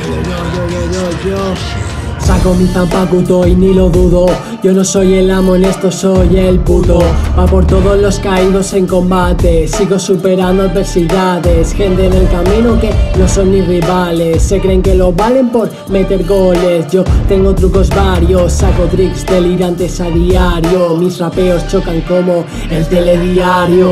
Yo saco mi zampacuto y ni lo dudo. Yo no soy el amo en esto, soy el puto. Va por todos los caídos en combate. Sigo superando adversidades. Gente en el camino que no son ni rivales. Se creen que lo valen por meter goles. Yo tengo trucos varios. Saco tricks delirantes a diario. Mis rapeos chocan como el telediario.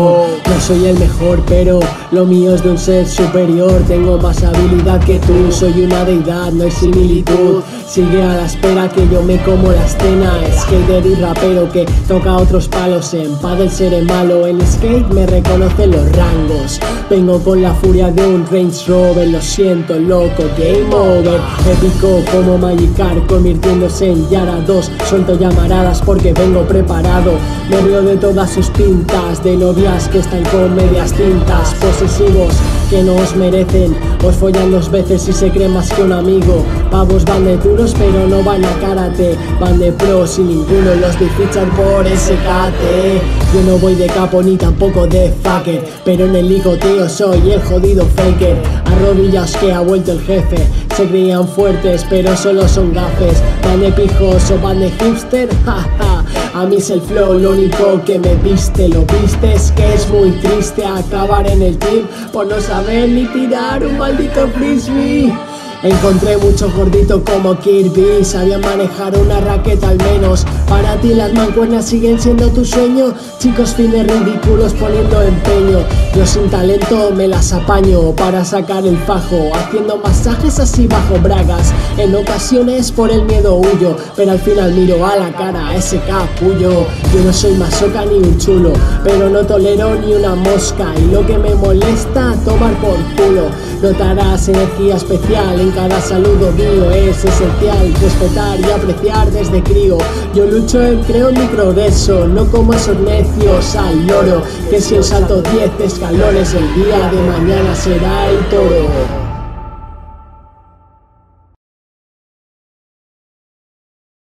No soy el mejor, pero lo mío es de un ser superior. Tengo más habilidad que tú. Soy una deidad, no hay similitud. Sigue a la espera que yo me como la escena. Skater y rapero que toca otros palos. En paddle seré malo, en skate me reconocen los rangos. Vengo con la furia de un Range Rover. Lo siento, loco, game over. Épico como Magikarp convirtiéndose en Yara 2. Suelto llamaradas porque vengo preparado. Me río de todas sus pintas, de novias que están con medias tintas. Posesivos que no os merecen, os follan 2 veces y se cree más que un amigo. Pavos van de duros pero no van a karate. Van de pros y ninguno los fichan por SKT. Yo no voy de capo ni tampoco de fucker, pero en el ligoteo soy el jodido faker. Arrodillaos que ha vuelto el jefe. Se creían fuertes pero solo son gafes. Van de pijos o van de hipster, jaja. A mí es el flow lo único que me viste. Lo viste, es que es muy triste acabar en el team por no saber ni tirar un maldito frisbee. Encontré muchos gorditos como Kirby, sabían manejar una raqueta al menos. Para ti las mancuernas siguen siendo tu sueño. Chicos fines ridículos poniendo empeño. Yo sin talento me las apaño para sacar el fajo, haciendo masajes así bajo bragas. En ocasiones por el miedo huyo, pero al final miro a la cara a ese capullo. Yo no soy masoca ni un chulo, pero no tolero ni una mosca. Y lo que me molesta, tomar por culo. Notarás energía especial en cada saludo mío. Es esencial respetar y apreciar desde crío. Yo lucho creo en mi progreso, no como esos necios al loro, que si os salto 10 escalones el día de mañana será el toro.